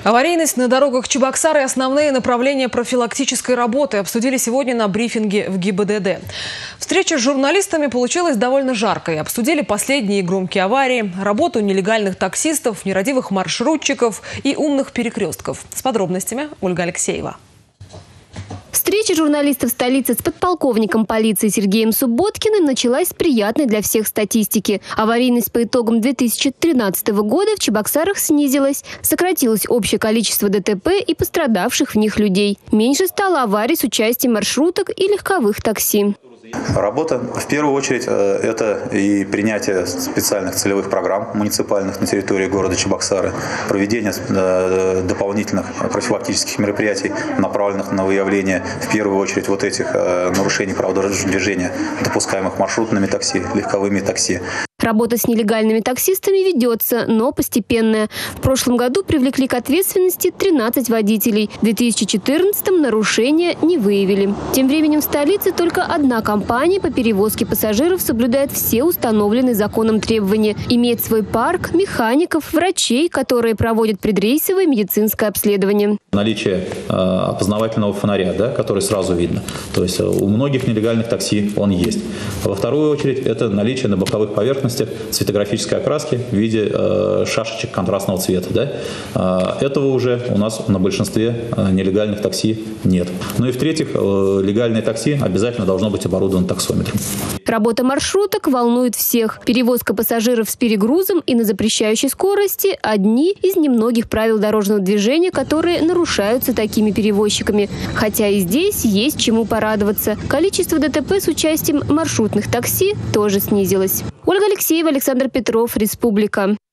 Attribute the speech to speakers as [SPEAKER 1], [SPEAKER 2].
[SPEAKER 1] Аварийность на дорогах Чебоксар и основные направления профилактической работы обсудили сегодня на брифинге в ГИБДД. Встреча с журналистами получилась довольно жаркой. Обсудили последние громкие аварии, работу нелегальных таксистов, нерадивых маршрутчиков и умных перекрестков. С подробностями Ольга Алексеева.
[SPEAKER 2] Встреча журналистов столицы с подполковником полиции Сергеем Субботкиным началась с приятной для всех статистики. Аварийность по итогам 2013 года в Чебоксарах снизилась. Сократилось общее количество ДТП и пострадавших в них людей. Меньше стало аварий с участием маршруток и легковых такси.
[SPEAKER 3] Работа, в первую очередь, это и принятие специальных целевых программ муниципальных на территории города Чебоксары, проведение дополнительных профилактических мероприятий, направленных на выявление, в первую очередь, вот этих нарушений правил дорожного движения, допускаемых маршрутными такси, легковыми такси.
[SPEAKER 2] Работа с нелегальными таксистами ведется, но постепенная. В прошлом году привлекли к ответственности 13 водителей. В 2014-м нарушения не выявили. Тем временем в столице только одна компания по перевозке пассажиров соблюдает все установленные законом требования. Имеет свой парк, механиков, врачей, которые проводят предрейсовое медицинское обследование.
[SPEAKER 4] Наличие опознавательного фонаря, который сразу видно. То есть у многих нелегальных такси он есть. Во вторую очередь это наличие на боковых поверхностях цветографической окраски в виде шашечек контрастного цвета. Этого уже у нас на большинстве нелегальных такси нет. Ну и в-третьих, легальное такси обязательно должно быть оборудовано таксометром.
[SPEAKER 2] Работа маршруток волнует всех. Перевозка пассажиров с перегрузом и на запрещающей скорости – одни из немногих правил дорожного движения, которые нарушаются такими перевозчиками. Хотя и здесь есть чему порадоваться. Количество ДТП с участием маршрутных такси тоже снизилось. Ольга Алексеева, Александр Петров, Республика.